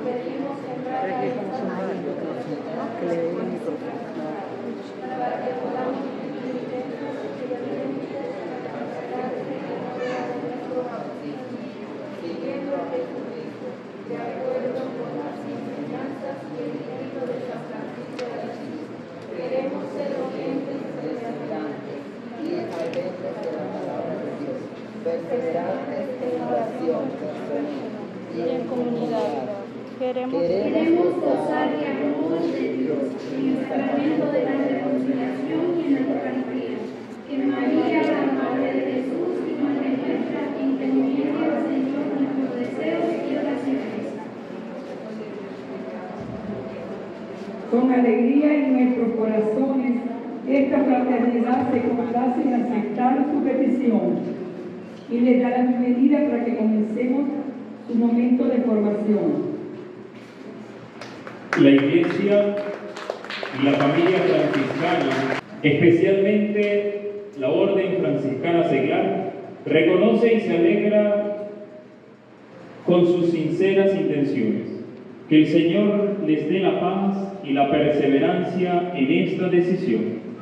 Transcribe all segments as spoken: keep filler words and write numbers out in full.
Que le dé el micrófono. Queremos ser oyentes perseverantes y rebeldes de la palabra de Dios, perseverantes en oración y en comunidad. Queremos, Queremos gozar de amor de Dios en el sacramento de la reconciliación y en la Eucaristía. Que María, la Madre de Jesús y Madre nuestra, entendiendo al Señor nuestros deseos y oraciones. Con alegría en nuestros corazones, esta fraternidad se complace en aceptar su petición y les da la bienvenida para que comencemos su momento de formación. La Iglesia y la familia franciscana, especialmente la Orden Franciscana Seglar, reconoce y se alegra con sus sinceras intenciones. Que el Señor les dé la paz y la perseverancia en esta decisión.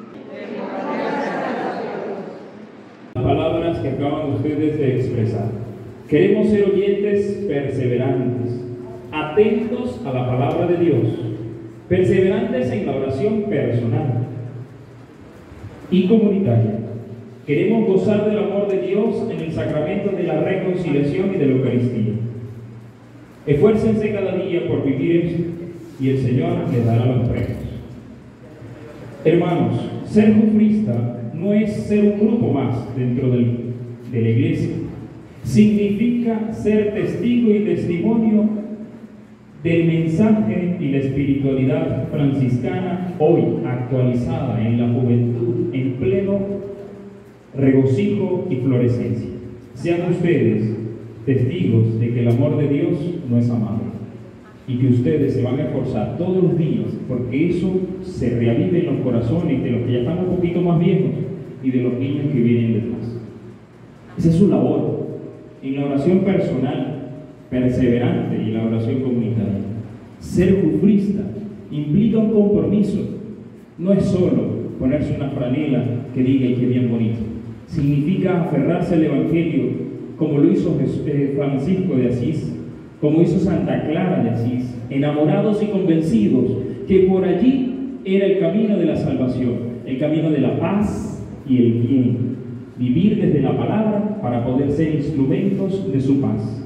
Las palabras que acaban ustedes de expresar. Queremos ser oyentes perseverantes, atentos a la palabra de Dios, perseverantes en la oración personal y comunitaria. Queremos gozar del amor de Dios en el sacramento de la reconciliación y de la Eucaristía. Esfuércense cada día por vivir eso y el Señor les dará los premios. Hermanos, ser jufrista no es ser un grupo más dentro del, de la iglesia. Significa ser testigo y testimonio del mensaje y la espiritualidad franciscana hoy actualizada en la juventud en pleno regocijo y florescencia. Sean ustedes testigos de que el amor de Dios no es amable y que ustedes se van a esforzar todos los días porque eso se reavive en los corazones de los que ya están un poquito más viejos y de los niños que vienen detrás. Esa es su labor en la oración personal, perseverante y en la oración comunitaria. Ser jufrista implica un compromiso, no es solo ponerse una franela que diga y que bien bonito, significa aferrarse al Evangelio como lo hizo Francisco de Asís, como hizo Santa Clara de Asís, enamorados y convencidos que por allí era el camino de la salvación, el camino de la paz y el bien, vivir desde la palabra para poder ser instrumentos de su paz.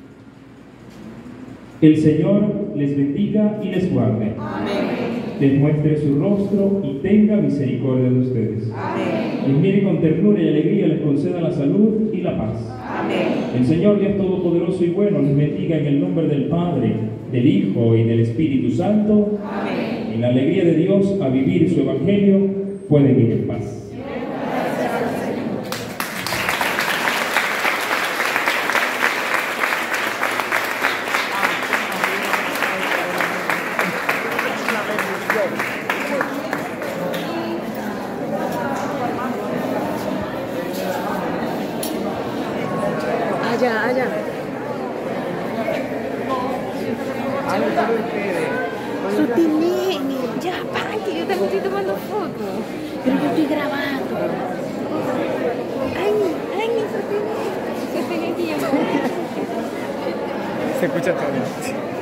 El Señor les bendiga y les guarde. Amén. Les muestre su rostro y tenga misericordia de ustedes. Amén. Les mire con ternura y alegría, les conceda la salud y la paz. Amén. El Señor Dios Todopoderoso y bueno les bendiga en el nombre del Padre, del Hijo y del Espíritu Santo. Amén. En la alegría de Dios a vivir su Evangelio pueden ir en paz. Allá, allá. Sutilini, ya, Panky, yo también estoy tomando fotos. Pero yo estoy grabando. Ay, ay, Sutilini. Se pega aquí. Se escucha todo.